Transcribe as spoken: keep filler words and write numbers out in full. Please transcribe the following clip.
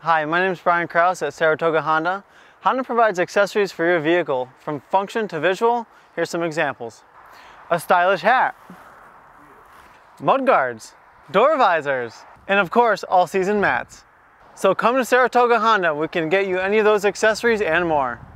Hi, my name is Brian Krause at Saratoga Honda. Honda provides accessories for your vehicle, from function to visual. Here's some examples. A stylish hat, mud guards, door visors, and of course, all-season mats. So come to Saratoga Honda, we can get you any of those accessories and more.